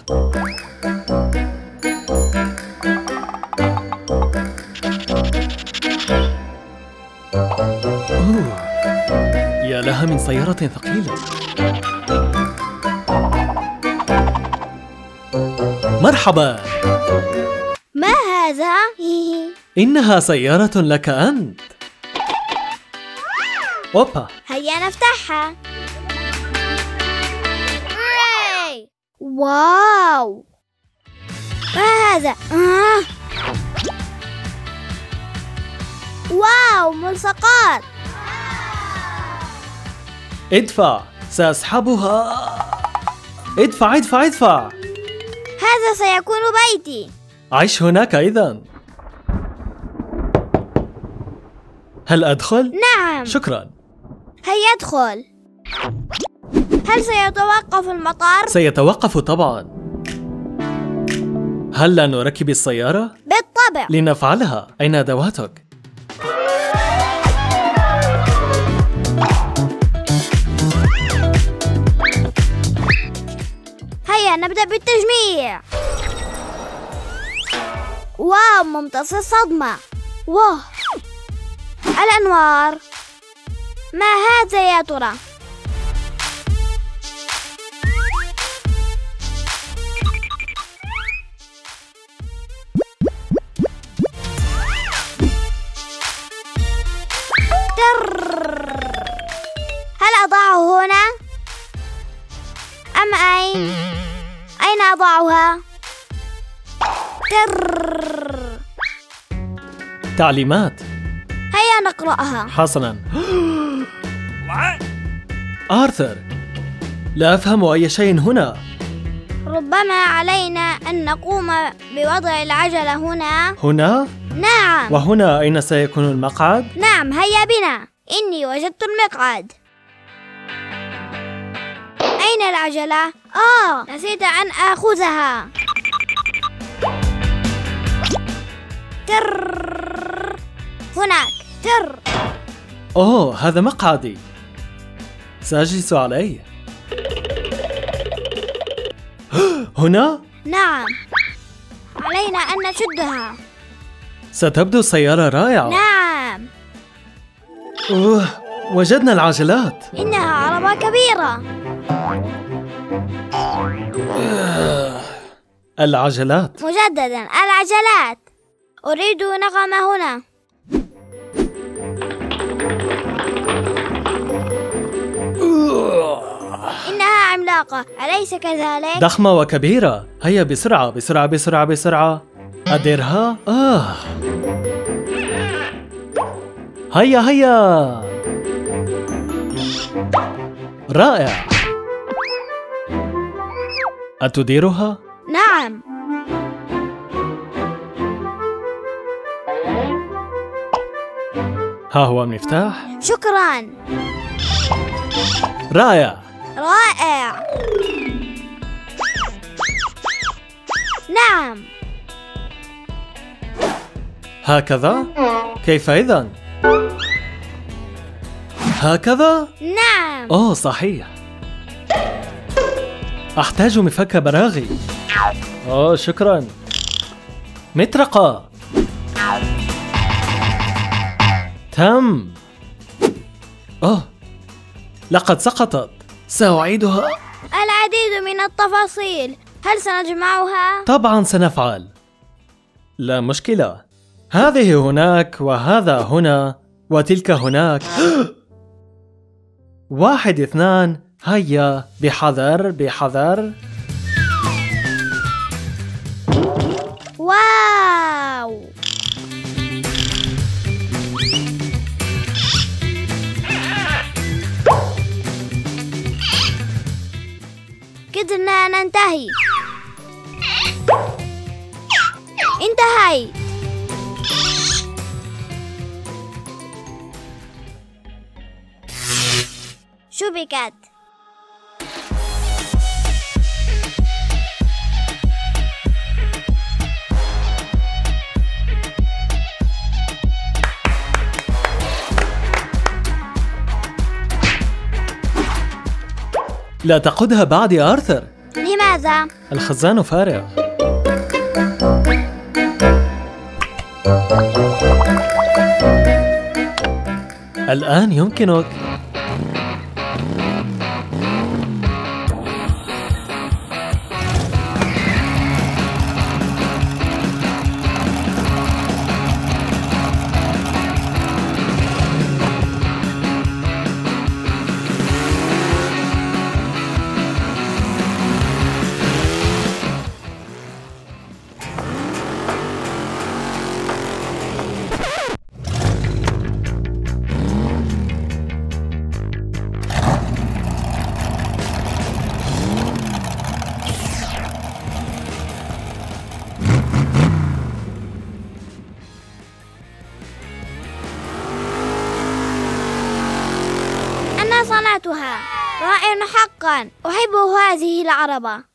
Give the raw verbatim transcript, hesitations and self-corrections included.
أوه. يا لها من سيارة ثقيلة. مرحبا. ما هذا؟ إنها سيارة لك أنت. أوبا. هيا نفتحها. واو، ما هذا؟ آه. واو، ملصقات. ادفع، سأسحبها. ادفع ادفع ادفع. هذا سيكون بيتي. عش هناك إذن. هل أدخل؟ نعم. شكرا. هيا ادخل. هل سيتوقف المطار؟ سيتوقف طبعا. هل لا نركب السيارة؟ بالطبع. لنفعلها. أين أدواتك؟ هيا نبدأ بالتجميع. واو، ممتص الصدمة. واو، الأنوار. ما هذا يا ترى؟ هل أضعه هنا؟ أم أين؟ أين أضعها؟ تر. تعليمات. هيا نقرأها. حسنا. آرثر، لا أفهم أي شيء هنا. ربما علينا أن نقوم بوضع العجلة هنا. هنا؟ نعم. وهنا أين سيكون المقعد؟ نعم، هيا بنا. إني وجدت المقعد. أين العجلة؟ آه، نسيت أن آخذها. تر. هناك. تر. أوه، هذا مقعدي. سأجلس عليه. هنا؟ نعم، علينا أن نشدها. ستبدو السيارة رائعة. نعم. أوه، وجدنا العجلات. إنها عربة كبيرة. العجلات. مجددا، العجلات. أريد نغمة هنا. إنها عملاقة، أليس كذلك؟ ضخمة وكبيرة. هيا بسرعة بسرعة بسرعة بسرعة. أديرها. آه. هيا هيا. رائع. أتديرها؟ نعم. ها هو المفتاح. شكرا. رائع. رائع. نعم. هكذا؟ كيف إذن؟ هكذا؟ نعم. أوه صحيح. أحتاج مفك براغي. أوه شكرا. مطرقة. تم. أوه لقد سقطت. سأعيدها. العديد من التفاصيل. هل سنجمعها؟ طبعا سنفعل. لا مشكلة. هذه هناك وهذا هنا وتلك هناك. واحد اثنان. هيا بحذر بحذر. واو. قدرنا ننتهي. انتهيت. شبكت. لا تقودها بعد يا آرثر. لماذا؟ هذا؟ الخزان فارغ. الآن يمكنك. أنا صنعتها، رائع حقا، أحب هذه العربة.